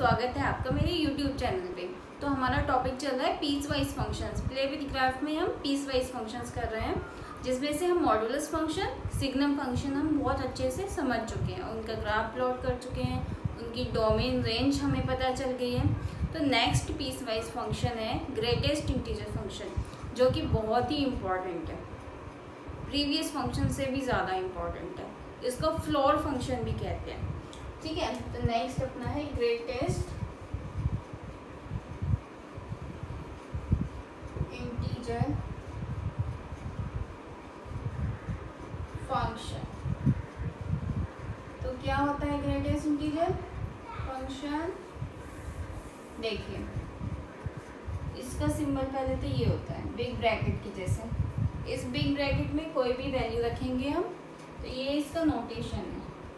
स्वागत है आपका मेरे YouTube चैनल पे। तो हमारा टॉपिक चल रहा है piece wise functions. Play with graph में हम पीस वाइज फंक्शंस कर रहे हैं, जिसमें से हम मॉडुलस फंक्शन, सिग्नम फंक्शन हम बहुत अच्छे से समझ चुके हैं, उनका ग्राफ प्लॉट कर चुके हैं, उनकी डोमेन रेंज हमें पता चल गई है। तो नेक्स्ट पीस वाइज फंक्शन है ग्रेटेस्ट इंटीजर फंक्शन, जो कि बहुत ही इम्पॉर्टेंट है, प्रीवियस फंक्शन से भी ज़्यादा इम्पॉर्टेंट है। इसको फ्लोर फंक्शन भी कहते हैं। ठीक है, तो नेक्स्ट अपना है ग्रेटेस्ट इंटीजर फंक्शन। तो क्या होता है ग्रेटेस्ट इंटीजर फंक्शन? देखिए, इसका सिंबल पहले तो ये होता है बिग ब्रैकेट के जैसे। इस बिग ब्रैकेट में कोई भी वैल्यू रखेंगे हम, तो ये इसका नोटेशन है,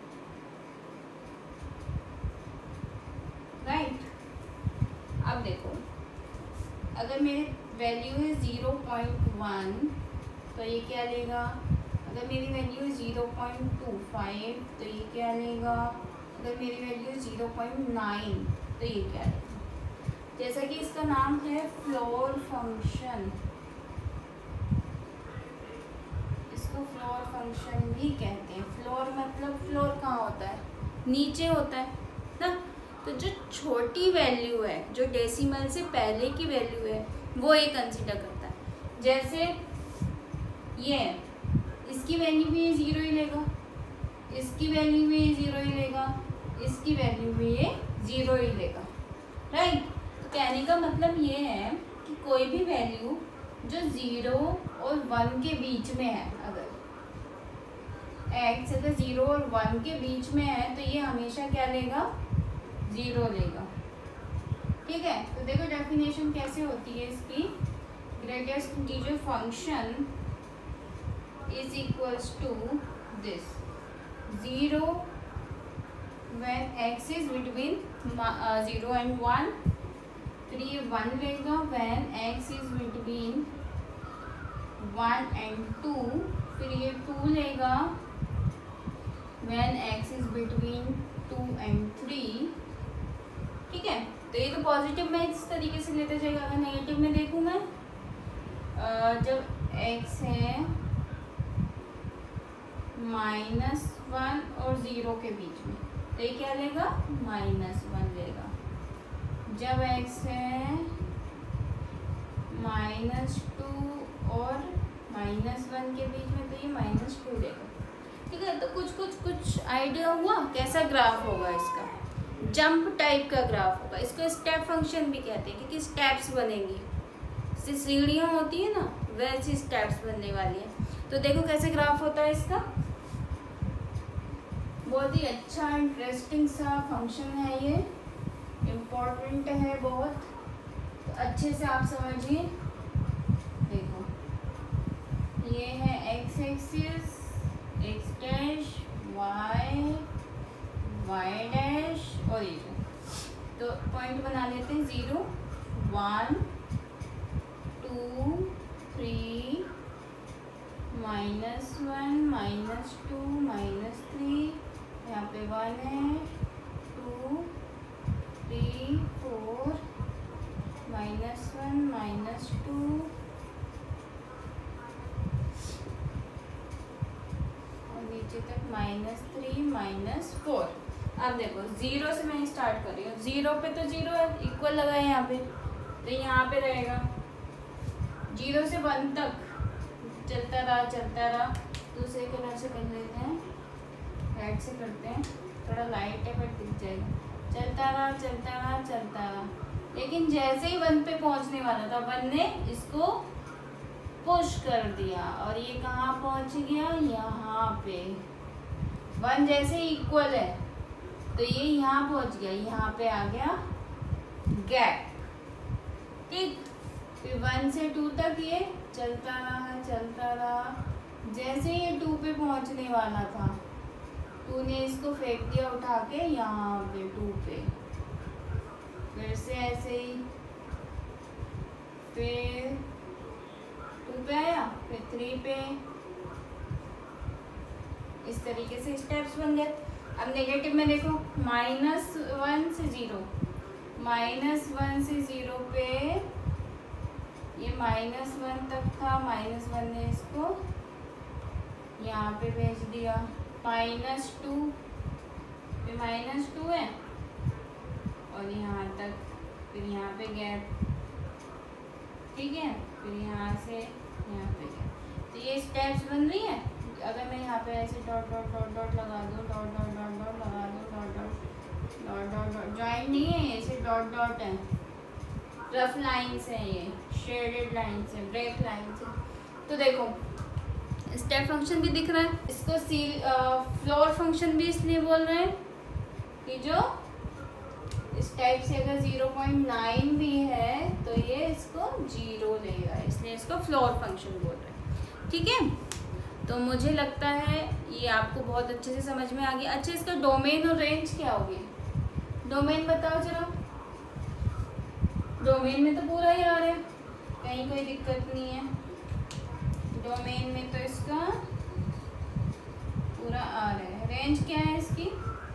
राइट। अब देखो, अगर मेरी वैल्यू है 0.1 तो ये क्या लेगा, अगर मेरी वैल्यू है 0.25 तो ये क्या लेगा, अगर मेरी वैल्यू है 0.9 तो ये क्या लेगा। जैसा कि इसका नाम है फ्लोर फंक्शन, इसको फ्लोर फंक्शन भी कहते हैं। फ्लोर मतलब फ्लोर कहाँ होता है, नीचे होता है ना। तो जो छोटी वैल्यू है, जो डेसिमल से पहले की वैल्यू है, वो ये कंसीडर करता है। जैसे ये, इसकी वैल्यू भी ये 0 ही लेगा, इसकी वैल्यू भी ये 0 ही लेगा, इसकी वैल्यू भी ये 0 ही लेगा, राइट। तो कहने का मतलब ये है कि कोई भी वैल्यू जो 0 और 1 के बीच में है, अगर x अगर 0 और 1 के बीच में है, तो ये हमेशा क्या लेगा, 0 लेगा। ठीक है, तो देखो डेफिनेशन कैसे होती है इसकी। Greatest integer function is equals to this 0 when x is between 0 and 1, फिर ये 1 लेगा when x is between 1 and 2, फिर ये 2 लेगा when x is between 2 and 3। ठीक है, तो ये तो पॉजिटिव में इस तरीके से लेते जाएगा। अगर नेगेटिव में देखूँ मैं, जब x है -1 और 0 के बीच में, तो ये क्या लेगा, -1 लेगा। जब x है -2 और -1 के बीच में, तो ये -2 लेगा। ठीक है, तो कुछ आइडिया हुआ कैसा ग्राफ होगा इसका। जंप टाइप का ग्राफ होगा। इसको स्टेप फंक्शन भी कहते हैं, क्योंकि स्टेप्स बनेंगी, जैसे सीढ़ियाँ होती है ना, वैसी स्टेप्स बनने वाली है। तो देखो कैसे ग्राफ होता है इसका। बहुत ही अच्छा इंटरेस्टिंग सा फंक्शन है ये, इम्पोर्टेंट है बहुत, तो अच्छे से आप समझिए। देखो, ये है x axis, x dash, y dash और ये। तो पॉइंट बना लेते हैं 0 1 2 3 -1 -2 -3, यहाँ पे 1 है, 2 3 4 -1 -2 और नीचे तक -3 -4। अब देखो 0 से मैं स्टार्ट कर रही हूँ। 0 पे तो 0 है, इक्वल लगा है यहाँ पे, तो यहाँ पे रहेगा 0 से 1 तक चलता रहा। दूसरे कलर से कर लेते हैं, रेड से करते हैं, थोड़ा लाइट है बट दिख जाएगा। चलता रहा, लेकिन जैसे ही 1 पे पहुँचने वाला था, 1 ने इसको पुश कर दिया और ये कहाँ पहुँच गया, यहाँ पे। 1 जैसे इक्वल है, तो ये यहाँ पहुँच गया, यहाँ पे आ गया गैप। ठीक, फिर 1 से 2 तक ये चलता रहा। जैसे ये 2 पे पहुँचने वाला था, 2 ने इसको फेंक दिया उठा के यहाँ पे 2 पे, फिर से ऐसे ही, फिर 2 पे आया, फिर 3 पे, इस तरीके से स्टेप्स बन गए। अब नेगेटिव में देखो, -1 से 0, -1 से 0 पे, ये -1 तक था, -1 ने इसको यहाँ पे भेज दिया, -2 पे -2 है और यहाँ तक, फिर यहाँ पे गैप, ठीक है, फिर यहाँ से यहाँ पे गैप। तो ये स्टेप्स बन रही है। अगर मैं यहाँ पे ऐसे डॉट डॉट डॉट डॉट लगा दूँ, डॉट डॉट डॉट डॉट लगा दूँ, dot dot dot dot dot, joint नहीं है ये, ऐसे डॉट डॉट है, रफ लाइन्स है, ये शेडेड लाइन्स है, ब्रेक लाइन्स है। तो देखो स्टेप फंक्शन भी दिख रहा है, इसको फ्लोर फंक्शन भी इसलिए बोल रहे हैं कि जो इस टाइप से अगर 0.9 भी है तो ये इसको 0 लेगा, इसलिए इसको फ्लोर फंक्शन बोल रहे हैं, ठीक है। तो मुझे लगता है ये आपको बहुत अच्छे से समझ में आ गया। अच्छा, इसका डोमेन और रेंज क्या होगी? डोमेन बताओ जरा। डोमेन में तो पूरा ही आ रहा है, कहीं कोई दिक्कत नहीं है। डोमेन में तो इसका पूरा आ रहा है। रेंज क्या है इसकी?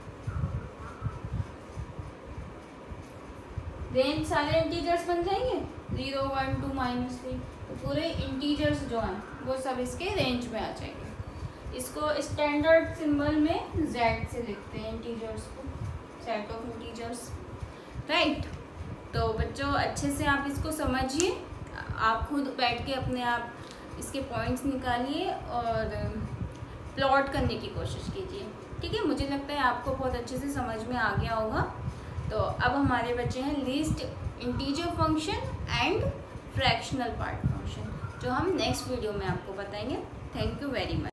रेंज सारे इंटीजर्स बन जाएंगे, 0 1 2 -3, तो पूरे इंटीजर्स जो हैं वो सब इसके रेंज में आ जाएंगे। इसको स्टैंडर्ड सिंबल में Z से लिखते हैं इंटीजर्स को, सेट ऑफ इंटीजर्स, राइट। तो बच्चों अच्छे से आप इसको समझिए, आप खुद बैठ के अपने आप इसके पॉइंट्स निकालिए और प्लॉट करने की कोशिश कीजिए, ठीक है। मुझे लगता है आपको बहुत अच्छे से समझ में आ गया होगा। तो अब हमारे बच्चे हैं least integer function and fractional part function, जो हम नेक्स्ट वीडियो में आपको बताएंगे। Thank you very much.